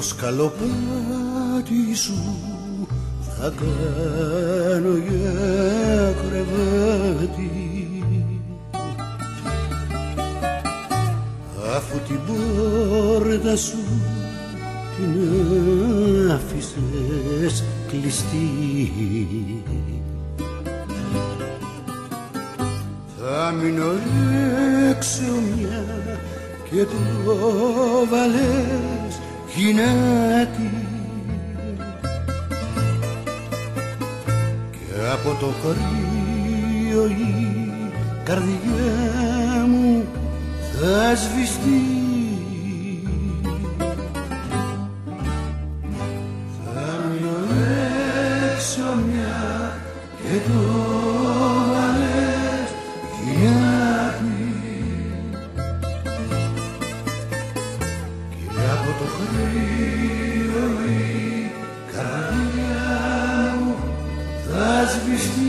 σκαλοπάτι σου θα κάνω για κρεβάτι, αφού την πόρτα σου την άφησες κλειστή. Θα μείνω έξω μια και το βάλες γυνάτι, και από το κρύο η καρδιά μου θα σβηστεί. Θα μείνω έξω μια και το βάλες γυνάτι, και από το κρύο η καρδιά μου θα σβηστεί.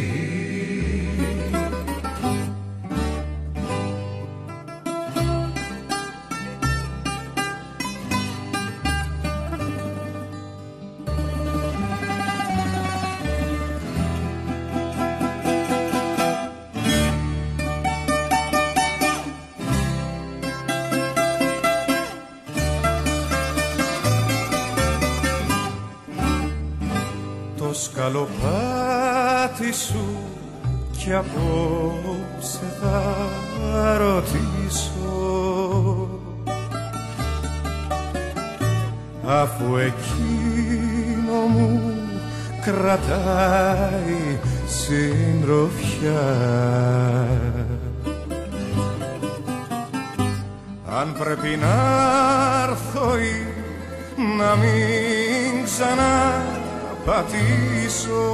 Το σκαλοπάτι σου κι απόψε θα ρωτήσω, αφού εκείνο μου κρατάει συντροφιά. Αν πρέπει να έρθω ή να μην ξαναπατήσω,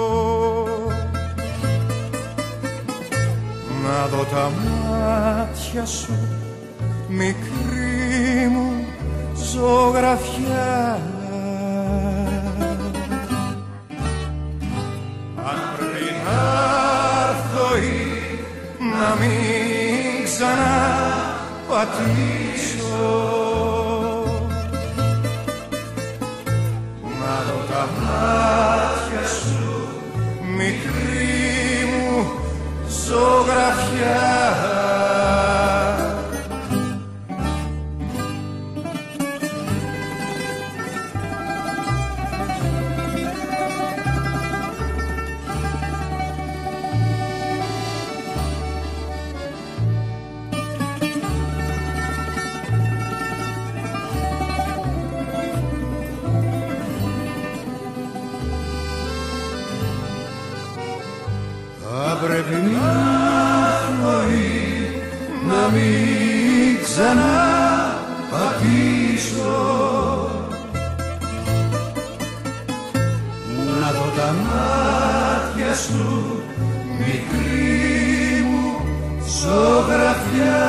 να δω τα μάτια σου, μικρή μου ζωγραφιά. Αν πρέπει να έρθω ή να μην ξαναπατήσω, να δω τα μάτια σου, μικρή μου ζωγραφιά. Θα πρέπει να έρθω ή να μην ξαναπατήσω, να δω τα μάτια σου, μικρή μου ζωγραφιά.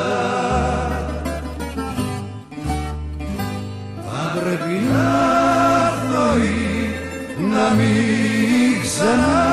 Θα πρέπει να έρθω ή να μην ξαναπατήσω,